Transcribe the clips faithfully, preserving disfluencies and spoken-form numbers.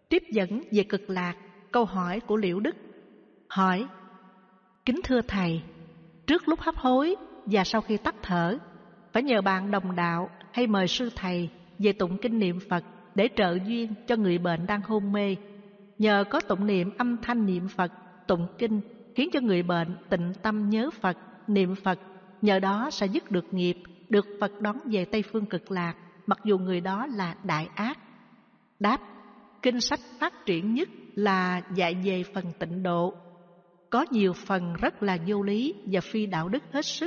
Tiếp dẫn về Cực Lạc. Câu hỏi của Liễu Đức. Hỏi: kính thưa Thầy, trước lúc hấp hối và sau khi tắt thở, phải nhờ bạn đồng đạo hay mời sư thầy về tụng kinh niệm Phật để trợ duyên cho người bệnh đang hôn mê. Nhờ có tụng niệm âm thanh niệm Phật, tụng kinh khiến cho người bệnh tịnh tâm nhớ Phật, niệm Phật, nhờ đó sẽ dứt được nghiệp, được Phật đón về Tây Phương Cực Lạc, mặc dù người đó là đại ác. Đáp: kinh sách phát triển nhất là dạy về phần tịnh độ. Có nhiều phần rất là vô lý và phi đạo đức hết sức.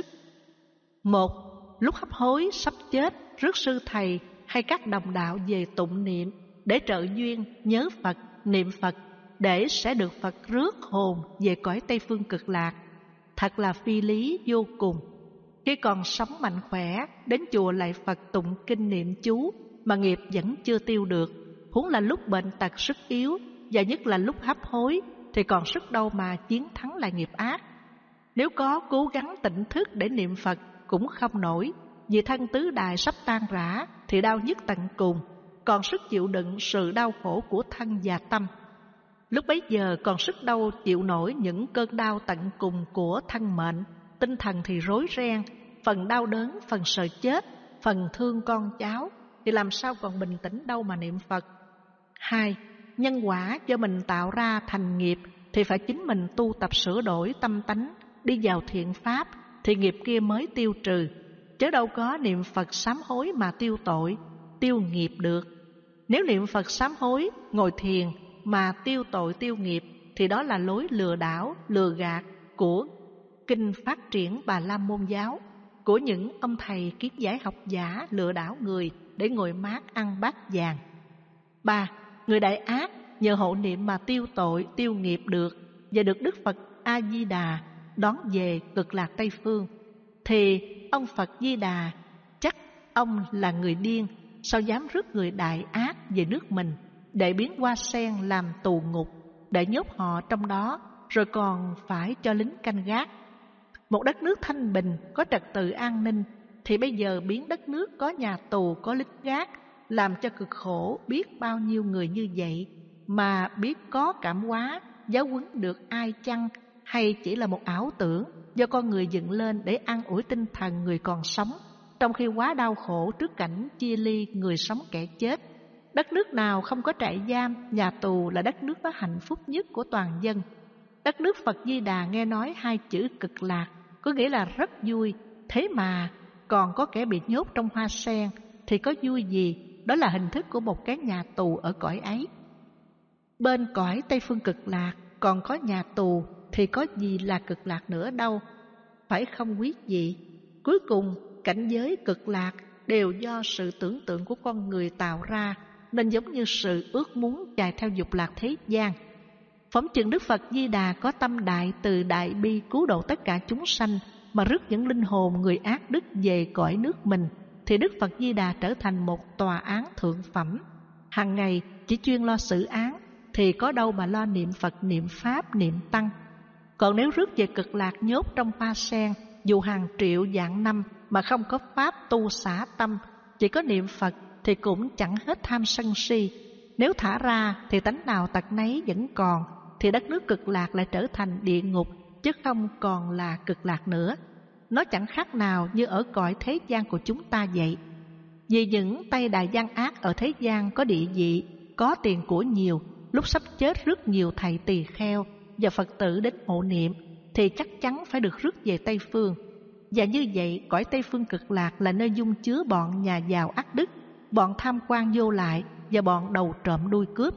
Một, lúc hấp hối sắp chết, rước sư thầy hay các đồng đạo về tụng niệm để trợ duyên nhớ Phật, niệm Phật, để sẽ được Phật rước hồn về cõi Tây Phương Cực Lạc. Thật là phi lý vô cùng. Khi còn sống mạnh khỏe, đến chùa lạy Phật tụng kinh niệm chú mà nghiệp vẫn chưa tiêu được, huống là lúc bệnh tật sức yếu, và nhất là lúc hấp hối thì còn sức đâu mà chiến thắng lại nghiệp ác. Nếu có cố gắng tỉnh thức để niệm Phật cũng không nổi, vì thân tứ đại sắp tan rã thì đau nhức tận cùng, còn sức chịu đựng sự đau khổ của thân và tâm. Lúc bấy giờ còn sức đâu chịu nổi những cơn đau tận cùng của thân mệnh, tinh thần thì rối ren, phần đau đớn, phần sợ chết, phần thương con cháu, thì làm sao còn bình tĩnh đâu mà niệm Phật. Hai, nhân quả do mình tạo ra thành nghiệp thì phải chính mình tu tập sửa đổi tâm tánh, đi vào thiện pháp thì nghiệp kia mới tiêu trừ, chứ đâu có niệm Phật sám hối mà tiêu tội, tiêu nghiệp được. Nếu niệm Phật sám hối, ngồi thiền mà tiêu tội tiêu nghiệp thì đó là lối lừa đảo, lừa gạt của kinh phát triển Bà La Môn giáo, của những ông thầy kiết giải học giả lừa đảo người để ngồi mát ăn bát vàng. Ba, người đại ác nhờ hộ niệm mà tiêu tội, tiêu nghiệp được và được Đức Phật A Di Đà đón về Cực Lạc Tây Phương, thì ông Phật Di Đà chắc ông là người điên, sao dám rước người đại ác về nước mình để biến hoa sen làm tù ngục, để nhốt họ trong đó, rồi còn phải cho lính canh gác. Một đất nước thanh bình có trật tự an ninh thì bây giờ biến đất nước có nhà tù, có lính gác, làm cho cực khổ biết bao nhiêu người như vậy, mà biết có cảm hóa giáo huấn được ai chăng, hay chỉ là một ảo tưởng do con người dựng lên để an ủi tinh thần người còn sống, trong khi quá đau khổ trước cảnh chia ly người sống kẻ chết. Đất nước nào không có trại giam, nhà tù là đất nước có hạnh phúc nhất của toàn dân. Đất nước Phật Di Đà nghe nói hai chữ Cực Lạc có nghĩa là rất vui, thế mà còn có kẻ bị nhốt trong hoa sen thì có vui gì? Đó là hình thức của một cái nhà tù ở cõi ấy. Bên cõi Tây Phương Cực Lạc còn có nhà tù thì có gì là Cực Lạc nữa đâu, phải không quý vị? Cuối cùng cảnh giới Cực Lạc đều do sự tưởng tượng của con người tạo ra, nên giống như sự ước muốn chạy theo dục lạc thế gian. Phỏng chừng Đức Phật Di Đà có tâm đại từ đại bi cứu độ tất cả chúng sanh, mà rước những linh hồn người ác đức về cõi nước mình, thì Đức Phật Di Đà trở thành một tòa án thượng phẩm. Hàng ngày chỉ chuyên lo xử án, thì có đâu mà lo niệm Phật, niệm Pháp, niệm Tăng. Còn nếu rước về Cực Lạc nhốt trong hoa sen, dù hàng triệu vạn năm mà không có Pháp tu xả tâm, chỉ có niệm Phật thì cũng chẳng hết tham sân si. Nếu thả ra thì tánh nào tật nấy vẫn còn, thì đất nước Cực Lạc lại trở thành địa ngục, chứ không còn là Cực Lạc nữa. Nó chẳng khác nào như ở cõi thế gian của chúng ta vậy. Vì những tay đại gian ác ở thế gian có địa vị, có tiền của nhiều, lúc sắp chết rất nhiều thầy tỳ kheo và Phật tử đến hộ niệm, thì chắc chắn phải được rước về Tây Phương. Và như vậy, cõi Tây Phương Cực Lạc là nơi dung chứa bọn nhà giàu ác đức, bọn tham quan vô lại và bọn đầu trộm đuôi cướp.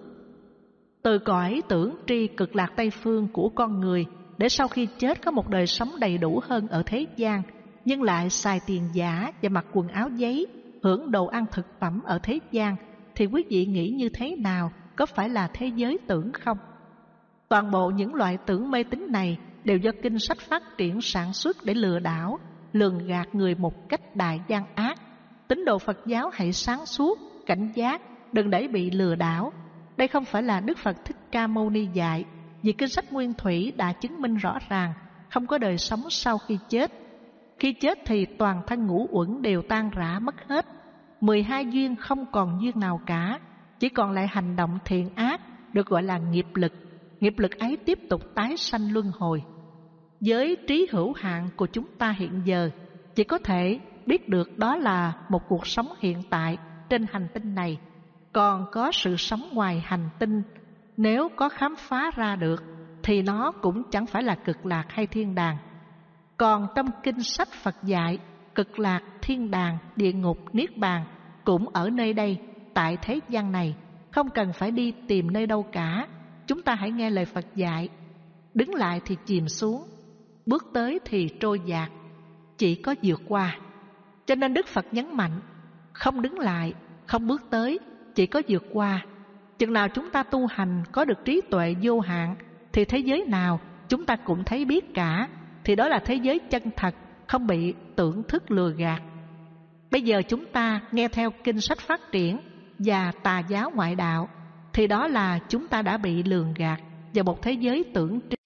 Từ cõi tưởng tri Cực Lạc Tây Phương của con người, để sau khi chết có một đời sống đầy đủ hơn ở thế gian, nhưng lại xài tiền giả và mặc quần áo giấy, hưởng đồ ăn thực phẩm ở thế gian, thì quý vị nghĩ như thế nào? Có phải là thế giới tưởng không? Toàn bộ những loại tưởng mê tín này đều do kinh sách phát triển sản xuất để lừa đảo, lường gạt người một cách đại gian ác. Tín đồ Phật giáo hãy sáng suốt, cảnh giác, đừng để bị lừa đảo. Đây không phải là Đức Phật Thích Ca Mâu Ni dạy, vì kinh sách Nguyên Thủy đã chứng minh rõ ràng không có đời sống sau khi chết. Khi chết thì toàn thân ngũ uẩn đều tan rã mất hết, mười hai duyên không còn duyên nào cả, chỉ còn lại hành động thiện ác được gọi là nghiệp lực. Nghiệp lực ấy tiếp tục tái sanh luân hồi. Với trí hữu hạn của chúng ta hiện giờ, chỉ có thể biết được đó là một cuộc sống hiện tại trên hành tinh này. Còn có sự sống ngoài hành tinh, nếu có khám phá ra được thì nó cũng chẳng phải là cực lạc hay thiên đàng. Còn trong kinh sách Phật dạy, cực lạc, thiên đàng, địa ngục, niết bàn cũng ở nơi đây, tại thế gian này, không cần phải đi tìm nơi đâu cả. Chúng ta hãy nghe lời Phật dạy, đứng lại thì chìm xuống, bước tới thì trôi dạt, chỉ có vượt qua. Cho nên Đức Phật nhấn mạnh, không đứng lại, không bước tới, chỉ có vượt qua. Chừng nào chúng ta tu hành có được trí tuệ vô hạn, thì thế giới nào chúng ta cũng thấy biết cả, thì đó là thế giới chân thật, không bị tưởng thức lừa gạt. Bây giờ chúng ta nghe theo kinh sách phát triển và tà giáo ngoại đạo, thì đó là chúng ta đã bị lường gạt vào một thế giới tưởng